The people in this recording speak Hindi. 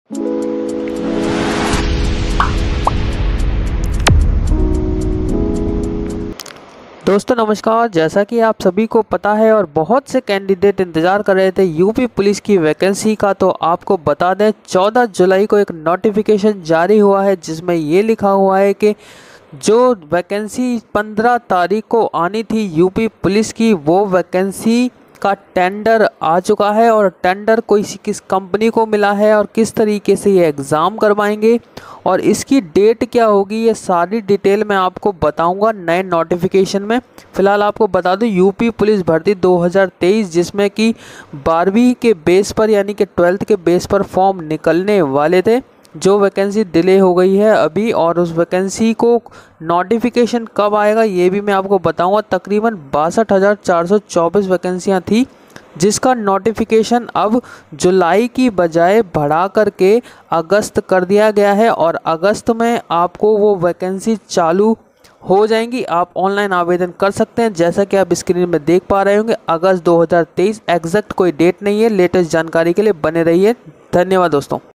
दोस्तों नमस्कार। जैसा कि आप सभी को पता है और बहुत से कैंडिडेट इंतज़ार कर रहे थे यूपी पुलिस की वैकेंसी का, तो आपको बता दें 14 जुलाई को एक नोटिफिकेशन जारी हुआ है जिसमें ये लिखा हुआ है कि जो वैकेंसी 15 तारीख को आनी थी यूपी पुलिस की, वो वैकेंसी का टेंडर आ चुका है और टेंडर किस कंपनी को मिला है और किस तरीके से ये एग्ज़ाम करवाएंगे और इसकी डेट क्या होगी, ये सारी डिटेल मैं आपको बताऊंगा नए नोटिफिकेशन में। फ़िलहाल आपको बता दूं यूपी पुलिस भर्ती 2023 जिसमें कि 12वीं के बेस पर यानी कि 12th के बेस पर फॉर्म निकलने वाले थे, जो वैकेंसी डिले हो गई है अभी, और उस वैकेंसी को नोटिफिकेशन कब आएगा ये भी मैं आपको बताऊंगा। तकरीबन 62,424 वैकेंसियां थी जिसका नोटिफिकेशन अब जुलाई की बजाय बढ़ा करके अगस्त कर दिया गया है और अगस्त में आपको वो वैकेंसी चालू हो जाएंगी। आप ऑनलाइन आवेदन कर सकते हैं जैसा कि आप स्क्रीन में देख पा रहे होंगे। अगस्त 2023 एग्जैक्ट कोई डेट नहीं है। लेटेस्ट जानकारी के लिए बने रहिए। धन्यवाद दोस्तों।